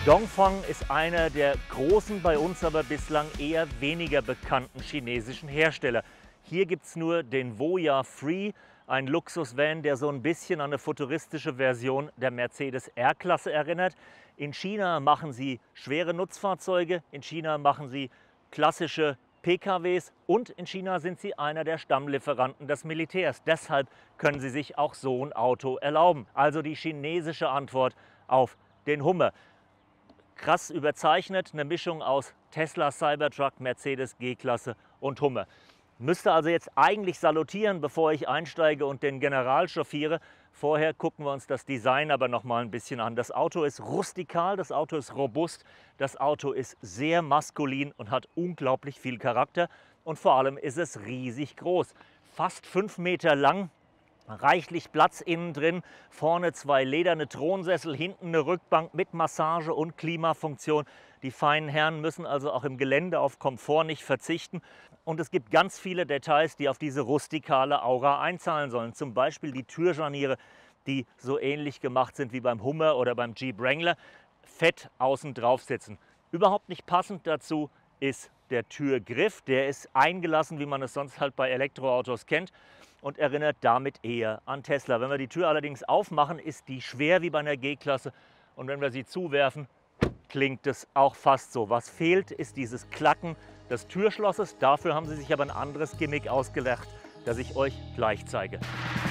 Dongfeng ist einer der großen, bei uns aber bislang eher weniger bekannten chinesischen Hersteller. Hier gibt es nur den Voya Free, ein Luxusvan, der so ein bisschen an eine futuristische Version der Mercedes R-Klasse erinnert. In China machen sie schwere Nutzfahrzeuge, in China machen sie klassische PKWs und in China sind sie einer der Stammlieferanten des Militärs. Deshalb können sie sich auch so ein Auto erlauben. Also die chinesische Antwort auf den Hummer. Krass überzeichnet, eine Mischung aus Tesla Cybertruck, Mercedes G-Klasse und Hummer. Müsste also jetzt eigentlich salutieren, bevor ich einsteige und den General chauffiere. Vorher gucken wir uns das Design aber noch mal ein bisschen an. Das Auto ist rustikal, das Auto ist robust, das Auto ist sehr maskulin und hat unglaublich viel Charakter. Und vor allem ist es riesig groß. Fast 5 Meter lang, reichlich Platz innen drin, vorne 2 lederne Thronsessel, hinten eine Rückbank mit Massage und Klimafunktion. Die feinen Herren müssen also auch im Gelände auf Komfort nicht verzichten. Und es gibt ganz viele Details, die auf diese rustikale Aura einzahlen sollen. Zum Beispiel die Türscharniere, die so ähnlich gemacht sind wie beim Hummer oder beim Jeep Wrangler, fett außen drauf sitzen. Überhaupt nicht passend dazu ist der Türgriff. Der ist eingelassen, wie man es sonst halt bei Elektroautos kennt, und erinnert damit eher an Tesla. Wenn wir die Tür allerdings aufmachen, ist die schwer wie bei einer G-Klasse, und wenn wir sie zuwerfen, klingt es auch fast so. Was fehlt, ist dieses Klacken des Türschlosses. Dafür haben sie sich aber ein anderes Gimmick ausgedacht, das ich euch gleich zeige.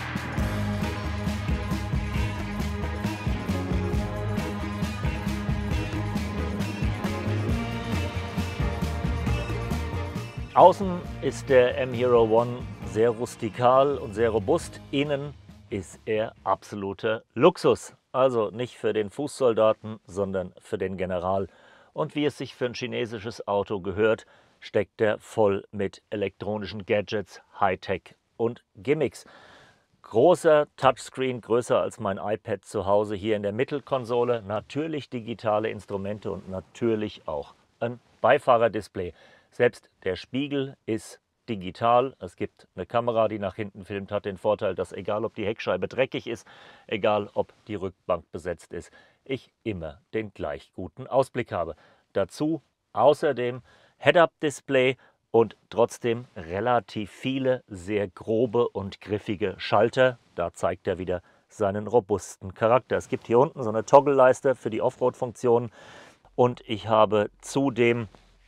Außen ist der M-Hero One sehr rustikal und sehr robust. Innen ist er absoluter Luxus. Also nicht für den Fußsoldaten, sondern für den General. Und wie es sich für ein chinesisches Auto gehört, steckt er voll mit elektronischen Gadgets, Hightech und Gimmicks. Großer Touchscreen, größer als mein iPad zu Hause hier in der Mittelkonsole. Natürlich digitale Instrumente und natürlich auch ein Beifahrerdisplay. Selbst der Spiegel ist digital. Es gibt eine Kamera, die nach hinten filmt, hat den Vorteil, dass egal ob die Heckscheibe dreckig ist, egal ob die Rückbank besetzt ist, ich immer den gleich guten Ausblick habe. Dazu außerdem Head-Up-Display und trotzdem relativ viele sehr grobe und griffige Schalter. Da zeigt er wieder seinen robusten Charakter. Es gibt hier unten so eine Toggle-Leiste für die Offroad-Funktionen und ich habe zudem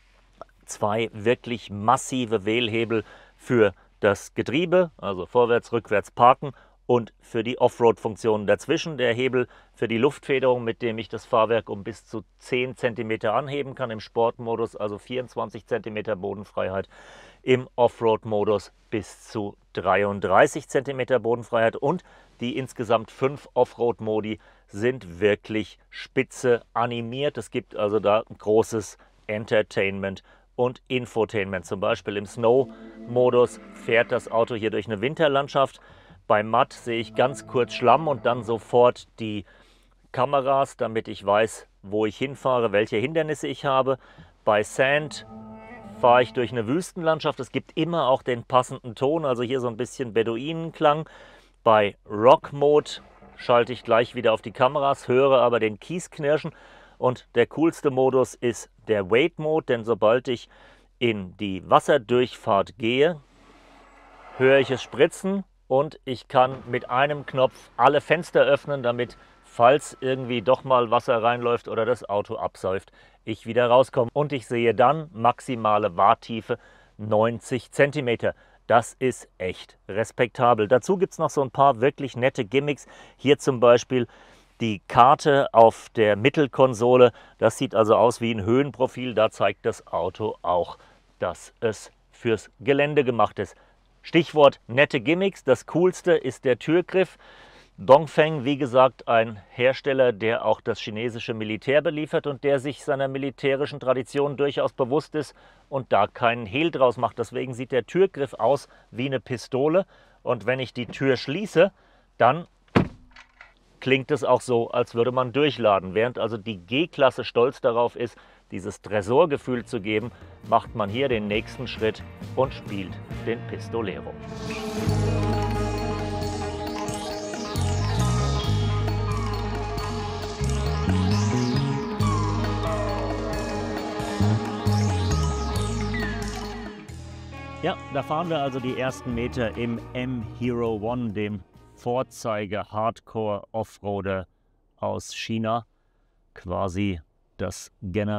2 wirklich massive Wählhebel für das Getriebe, also vorwärts, rückwärts parken, und für die Offroad-Funktionen dazwischen. Der Hebel für die Luftfederung, mit dem ich das Fahrwerk um bis zu 10 cm anheben kann im Sportmodus, also 24 cm Bodenfreiheit. Im Offroad-Modus bis zu 33 cm Bodenfreiheit, und die insgesamt 5 Offroad-Modi sind wirklich spitze animiert. Es gibt also da ein großes Entertainment und Infotainment. Zum Beispiel im Snow-Modus fährt das Auto hier durch eine Winterlandschaft. Bei Matt sehe ich ganz kurz Schlamm und dann sofort die Kameras, damit ich weiß, wo ich hinfahre, welche Hindernisse ich habe. Bei Sand fahre ich durch eine Wüstenlandschaft. Es gibt immer auch den passenden Ton, also hier so ein bisschen Beduinenklang. Bei Rock Mode schalte ich gleich wieder auf die Kameras, höre aber den Kies knirschen. Und der coolste Modus ist der Wade Mode, denn sobald ich in die Wasserdurchfahrt gehe, höre ich es spritzen und ich kann mit einem Knopf alle Fenster öffnen, damit, falls irgendwie doch mal Wasser reinläuft oder das Auto absäuft, ich wieder rauskomme. Und ich sehe dann maximale Wahrtiefe 90 cm. Das ist echt respektabel. Dazu gibt es noch so ein paar wirklich nette Gimmicks. Hier zum Beispiel die Karte auf der Mittelkonsole. Das sieht also aus wie ein Höhenprofil. Da zeigt das Auto auch, dass es fürs Gelände gemacht ist. Stichwort nette Gimmicks. Das coolste ist der Türgriff. Dongfeng, wie gesagt, ein Hersteller, der auch das chinesische Militär beliefert und der sich seiner militärischen Tradition durchaus bewusst ist und da keinen Hehl draus macht. Deswegen sieht der Türgriff aus wie eine Pistole, und wenn ich die Tür schließe, dann klingt es auch so, als würde man durchladen. Während also die G-Klasse stolz darauf ist, dieses Tresorgefühl zu geben, macht man hier den nächsten Schritt und spielt den Pistolero. Ja, da fahren wir also die ersten Meter im M-Hero One, dem Vorzeige-Hardcore-Offroader aus China. Quasi das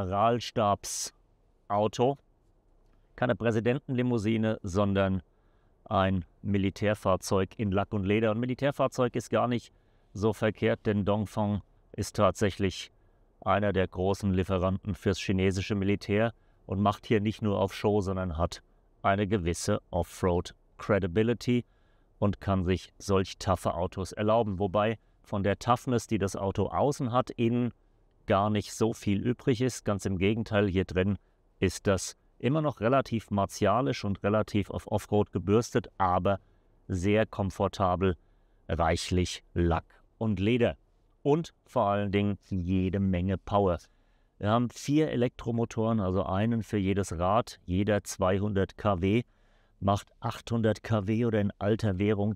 Generalstabsauto. Keine Präsidentenlimousine, sondern ein Militärfahrzeug in Lack und Leder. Und Militärfahrzeug ist gar nicht so verkehrt, denn Dongfeng ist tatsächlich einer der großen Lieferanten fürs chinesische Militär und macht hier nicht nur auf Show, sondern hat eine gewisse Offroad-Credibility und kann sich solch toughe Autos erlauben. Wobei von der Toughness, die das Auto außen hat, innen gar nicht so viel übrig ist. Ganz im Gegenteil, hier drin ist das immer noch relativ martialisch und relativ auf Offroad gebürstet, aber sehr komfortabel, reichlich Lack und Leder. Und vor allen Dingen jede Menge Power. Wir haben 4 Elektromotoren, also einen für jedes Rad, jeder 200 kW, macht 800 kW oder in alter Währung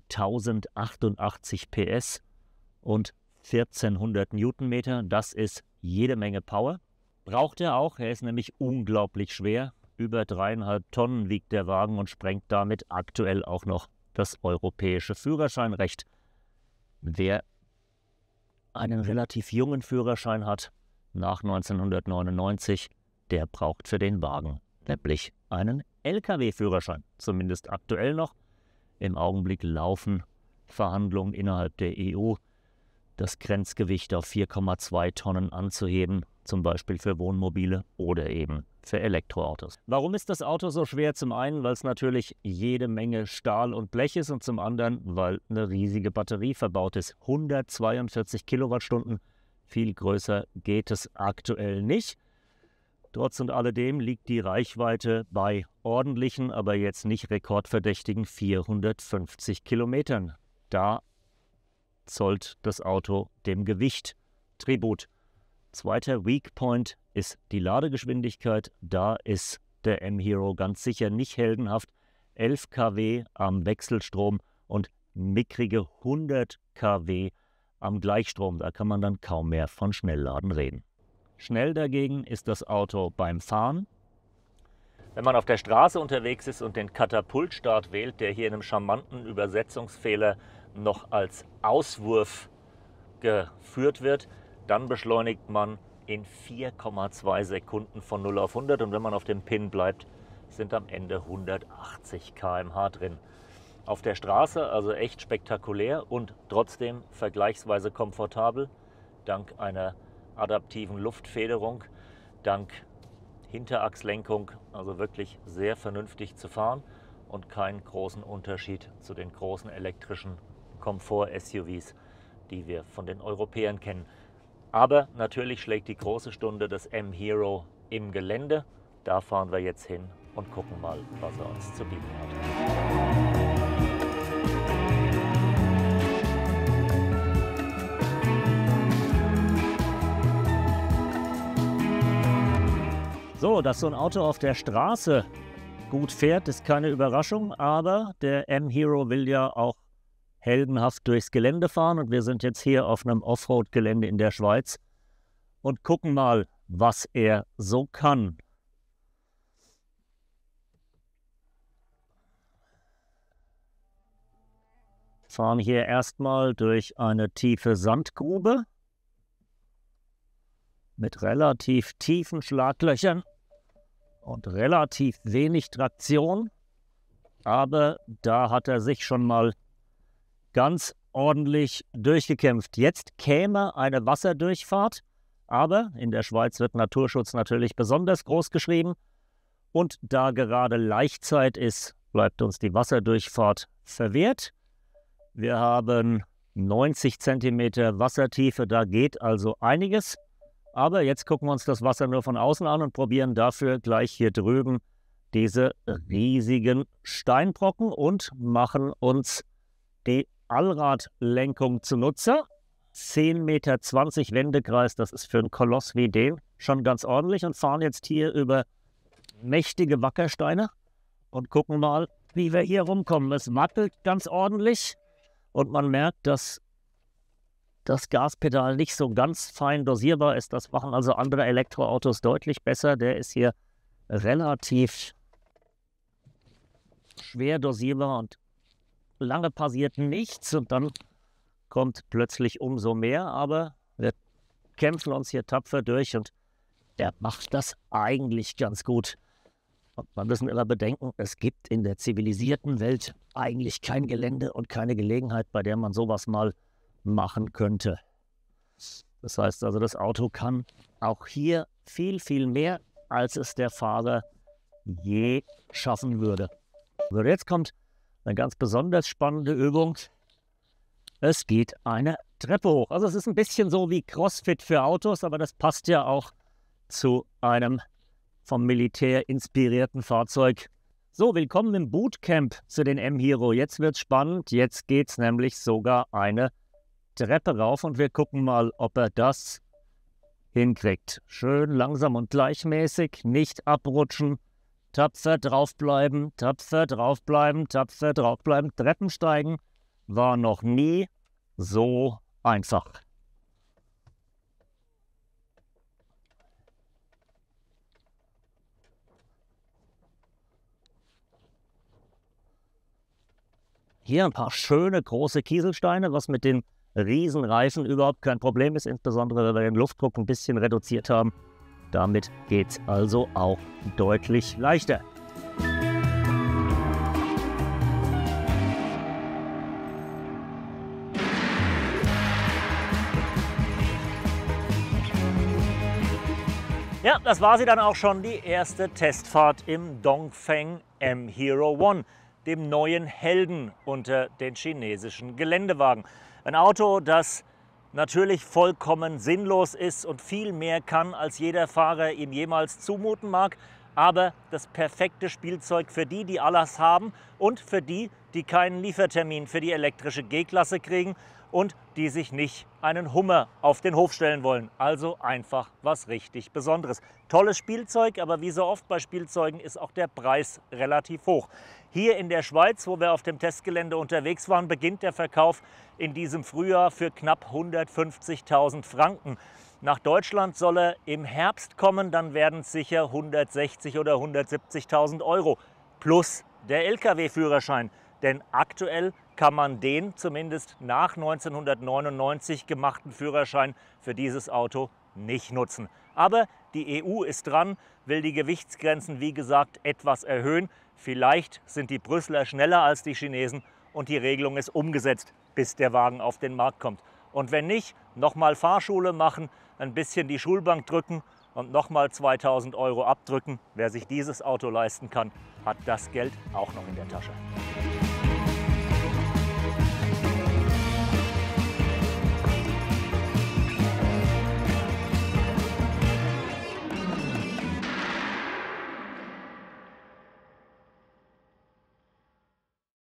1088 PS und 1400 Newtonmeter. Das ist jede Menge Power. Braucht er auch, er ist nämlich unglaublich schwer. Über 3,5 Tonnen wiegt der Wagen und sprengt damit aktuell auch noch das europäische Führerscheinrecht. Wer einen relativ jungen Führerschein hat, nach 1999, der braucht für den Wagen nämlich einen Lkw-Führerschein, zumindest aktuell noch. Im Augenblick laufen Verhandlungen innerhalb der EU, das Grenzgewicht auf 4,2 Tonnen anzuheben, zum Beispiel für Wohnmobile oder eben für Elektroautos. Warum ist das Auto so schwer? Zum einen, weil es natürlich jede Menge Stahl und Blech ist und zum anderen, weil eine riesige Batterie verbaut ist. 142 Kilowattstunden, viel größer geht es aktuell nicht. Trotz und alledem liegt die Reichweite bei ordentlichen, aber jetzt nicht rekordverdächtigen 450 Kilometern. Da zollt das Auto dem Gewicht Tribut. Zweiter Weak Point ist die Ladegeschwindigkeit. Da ist der M-Hero ganz sicher nicht heldenhaft. 11 kW am Wechselstrom und mickrige 100 kW am Gleichstrom. Da kann man dann kaum mehr von Schnellladen reden. Schnell dagegen ist das Auto beim Fahren. Wenn man auf der Straße unterwegs ist und den Katapultstart wählt, der hier in einem charmanten Übersetzungsfehler noch als Auswurf geführt wird, dann beschleunigt man in 4,2 Sekunden von 0 auf 100 und wenn man auf dem Pin bleibt, sind am Ende 180 km/h drin. Auf der Straße also echt spektakulär und trotzdem vergleichsweise komfortabel, dank einer adaptiven Luftfederung, dank Hinterachslenkung, also wirklich sehr vernünftig zu fahren und keinen großen Unterschied zu den großen elektrischen Komfort-SUVs, die wir von den Europäern kennen. Aber natürlich schlägt die große Stunde des M-Hero im Gelände. Da fahren wir jetzt hin und gucken mal, was er uns zu bieten hat. So, dass so ein Auto auf der Straße gut fährt, ist keine Überraschung, aber der M-Hero will ja auch heldenhaft durchs Gelände fahren und wir sind jetzt hier auf einem Offroad-Gelände in der Schweiz und gucken mal, was er so kann. Fahren hier erstmal durch eine tiefe Sandgrube mit relativ tiefen Schlaglöchern und relativ wenig Traktion, aber da hat er sich schon mal ganz ordentlich durchgekämpft. Jetzt käme eine Wasserdurchfahrt, aber in der Schweiz wird Naturschutz natürlich besonders groß geschrieben und da gerade Laichzeit ist, bleibt uns die Wasserdurchfahrt verwehrt. Wir haben 90 cm Wassertiefe, da geht also einiges. Aber jetzt gucken wir uns das Wasser nur von außen an und probieren dafür gleich hier drüben diese riesigen Steinbrocken und machen uns die Allradlenkung zunutze. 10,20 Meter Wendekreis, das ist für einen Koloss wie den schon ganz ordentlich und fahren jetzt hier über mächtige Wackersteine und gucken mal, wie wir hier rumkommen. Es wackelt ganz ordentlich und man merkt, dass das Gaspedal nicht so ganz fein dosierbar ist. Das machen also andere Elektroautos deutlich besser. Der ist hier relativ schwer dosierbar und lange passiert nichts und dann kommt plötzlich umso mehr. Aber wir kämpfen uns hier tapfer durch und der macht das eigentlich ganz gut. Und wir müssen immer bedenken, es gibt in der zivilisierten Welt eigentlich kein Gelände und keine Gelegenheit, bei der man sowas mal machen könnte. Das heißt also, das Auto kann auch hier viel, viel mehr, als es der Fahrer je schaffen würde. So, jetzt kommt eine ganz besonders spannende Übung. Es geht eine Treppe hoch. Also es ist ein bisschen so wie CrossFit für Autos, aber das passt ja auch zu einem vom Militär inspirierten Fahrzeug. So, willkommen im Bootcamp zu den M-Hero. Jetzt wird's spannend. Jetzt geht's nämlich sogar eine Treppe rauf und wir gucken mal, ob er das hinkriegt. Schön langsam und gleichmäßig, nicht abrutschen, tapfer draufbleiben, tapfer draufbleiben, tapfer draufbleiben. Treppensteigen war noch nie so einfach. Hier ein paar schöne große Kieselsteine, was mit den Riesenreifen überhaupt kein Problem ist, insbesondere wenn wir den Luftdruck ein bisschen reduziert haben. Damit geht es also auch deutlich leichter. Ja, das war sie dann auch schon, die erste Testfahrt im Dongfeng M-Hero One, dem neuen Helden unter den chinesischen Geländewagen. Ein Auto, das natürlich vollkommen sinnlos ist und viel mehr kann, als jeder Fahrer ihm jemals zumuten mag, aber das perfekte Spielzeug für die, die alles haben und für die, die keinen Liefertermin für die elektrische G-Klasse kriegen und die sich nicht einen Hummer auf den Hof stellen wollen. Also einfach was richtig Besonderes. Tolles Spielzeug, aber wie so oft bei Spielzeugen ist auch der Preis relativ hoch. Hier in der Schweiz, wo wir auf dem Testgelände unterwegs waren, beginnt der Verkauf in diesem Frühjahr für knapp 150.000 Franken. Nach Deutschland soll er im Herbst kommen, dann werden es sicher 160.000 oder 170.000 Euro plus der Lkw-Führerschein. Denn aktuell kann man den zumindest nach 1999 gemachten Führerschein für dieses Auto nicht nutzen. Aber die EU ist dran, will die Gewichtsgrenzen wie gesagt etwas erhöhen. Vielleicht sind die Brüsseler schneller als die Chinesen und die Regelung ist umgesetzt, bis der Wagen auf den Markt kommt. Und wenn nicht, nochmal Fahrschule machen, ein bisschen die Schulbank drücken und nochmal 2.000 Euro abdrücken. Wer sich dieses Auto leisten kann, hat das Geld auch noch in der Tasche.